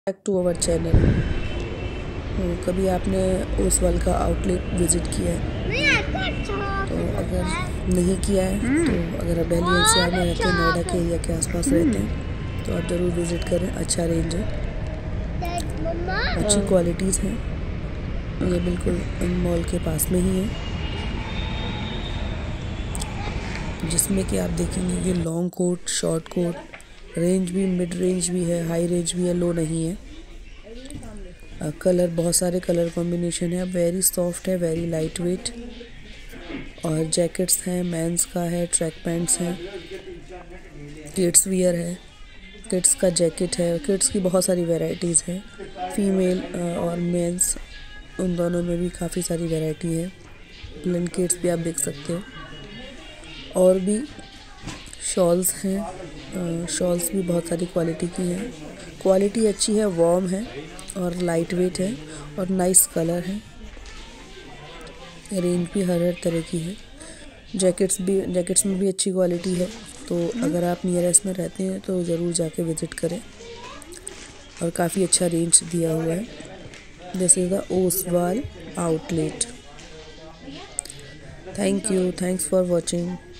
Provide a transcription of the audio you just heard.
Back to our channel. कभी आपने ओसवाल का आउटलेट विज़िट किया है? तो अगर नहीं किया है तो अगर आप दिल्ली एनसीआर में रहते हैं, नोएडा के एरिया के आसपास रहते हैं तो आप ज़रूर विज़िट करें। अच्छा रेंज है, अच्छी क्वालिटीज़ हैं। ये बिल्कुल मॉल के पास में ही है, जिसमें कि आप देखेंगे ये long coat, short coat, range भी मिड रेंज भी है, हाई रेंज भी है, लो नहीं है। कलर बहुत सारे कलर कॉम्बिनेशन है, वेरी सॉफ्ट है, वेरी लाइट वेट। और जैकेट्स हैं, मेंस का है, ट्रैक पैंट्स हैं, किड्स वियर है, किड्स का जैकेट है। किड्स की बहुत सारी वैरायटीज़ हैं, फीमेल और मेंस उन दोनों में भी काफ़ी सारी वैरायटी है। ब्लैंकेट्स भी आप देख सकते हो, और भी शॉल्स हैं। शॉल्स भी बहुत सारी क्वालिटी की हैं। क्वालिटी अच्छी है, वार्म है और लाइट वेट है और नाइस कलर है। रेंज भी हर तरह की है। जैकेट्स में भी अच्छी क्वालिटी है। तो अगर आप नियरेस्ट में रहते हैं तो ज़रूर जाके विज़िट करें, और काफ़ी अच्छा रेंज दिया हुआ है। This is the Oswal outlet. Thank you, thanks for watching.